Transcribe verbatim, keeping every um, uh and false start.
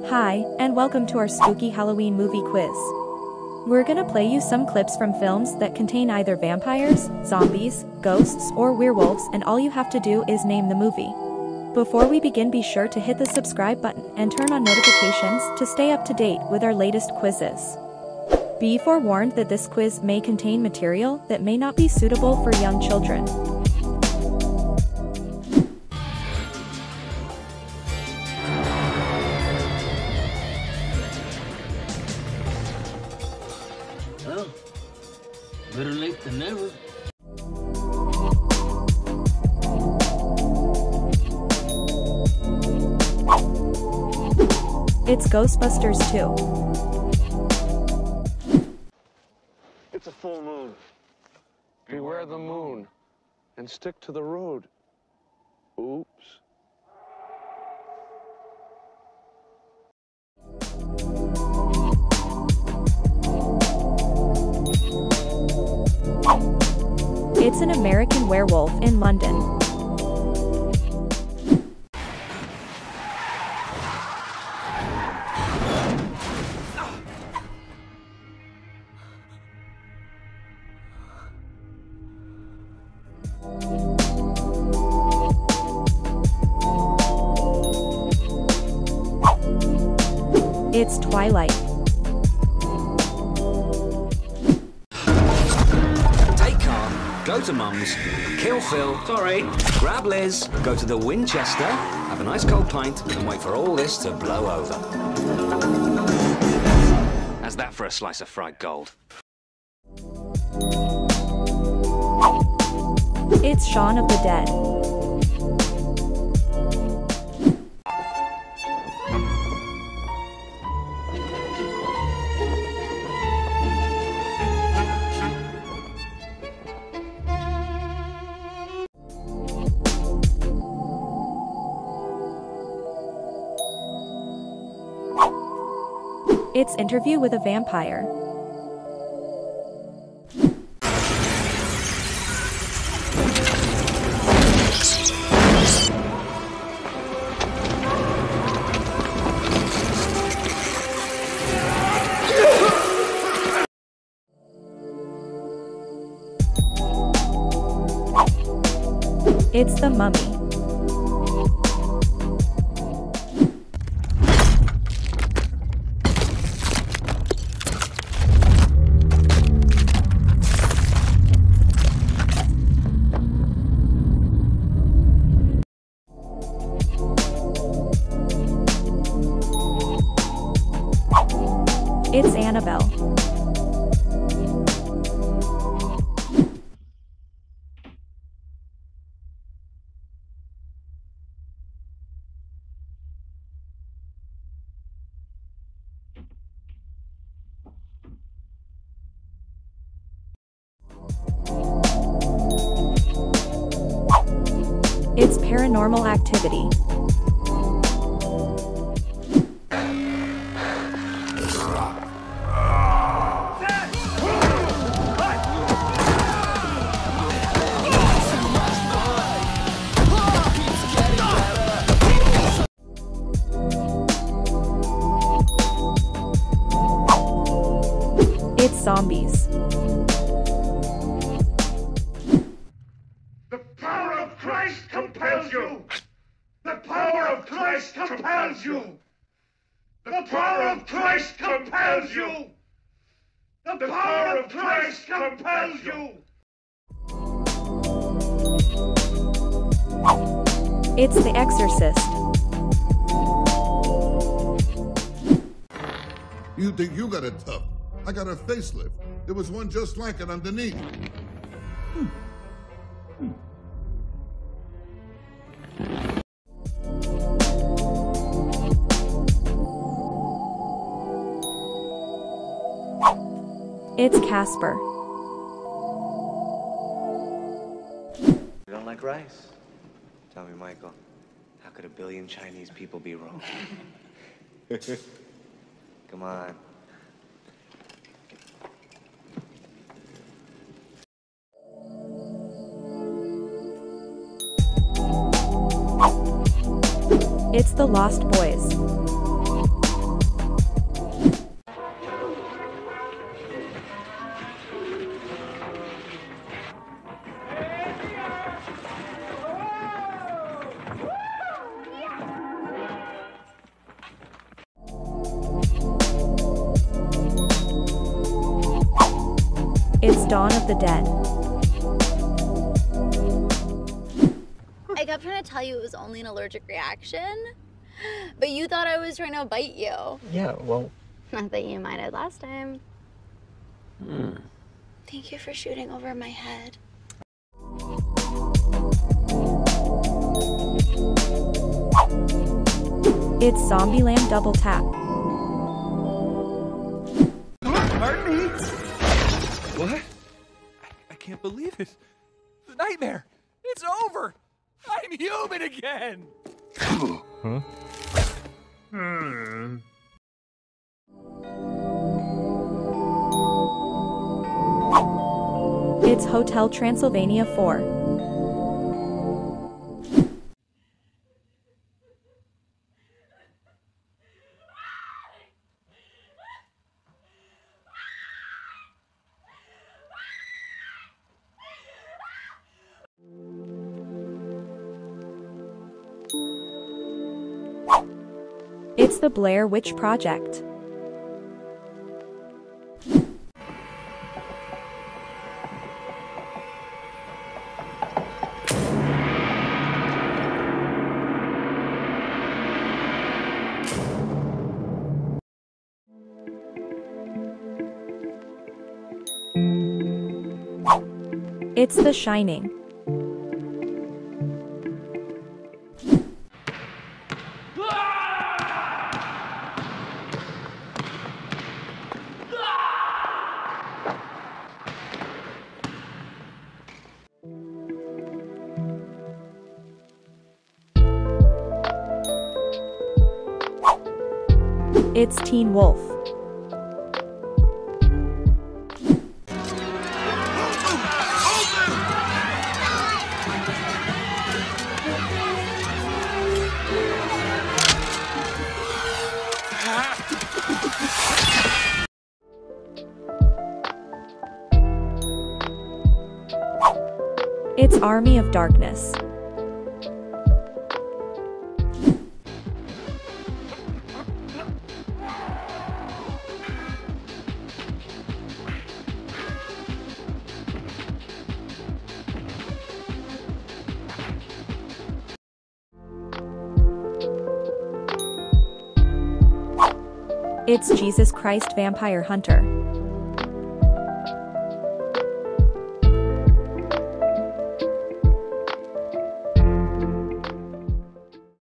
Hi, and welcome to our spooky Halloween movie quiz. We're gonna play you some clips from films that contain either vampires, zombies, ghosts, or werewolves, and all you have to do is name the movie. Before we begin, be sure to hit the subscribe button and turn on notifications to stay up to date with our latest quizzes. Be forewarned that this quiz may contain material that may not be suitable for young children. Well, better late than never. It's Ghostbusters two. It's a full moon. Beware the moon and stick to the road. Oops. It's an American Werewolf in London. It's Twilight. Take car, go to Mum's, kill Phil, sorry, grab Liz, go to the Winchester, have a nice cold pint, and wait for all this to blow over. How's that for a slice of fried gold? It's Shaun of the Dead. It's Interview with a Vampire. It's The Mummy. It's Annabelle. It's Paranormal Activity. It's Zombies. The power of Christ compels you! The power of Christ compels you! The power of Christ compels you! The power of Christ compels you! It's The Exorcist. You think you got it tough? I got a facelift. There was one just like it underneath. Hmm. Hmm. It's Casper. You don't like rice? Tell me, Michael, how could a billion Chinese people be wrong? Come on. It's The Lost Boys. Dawn of the Dead. I kept trying to tell you it was only an allergic reaction, but you thought I was trying to bite you. Yeah, well... Not that you minded last time. Hmm. Thank you for shooting over my head. It's Zombieland Double Tap. Pardon me? What? I, I can't believe it. The nightmare. It's over. I'm human again. Huh? Hmm. It's Hotel Transylvania four. It's the Blair Witch Project. It's The Shining. It's Teen Wolf. It's Army of Darkness. It's Jesus Christ Vampire Hunter.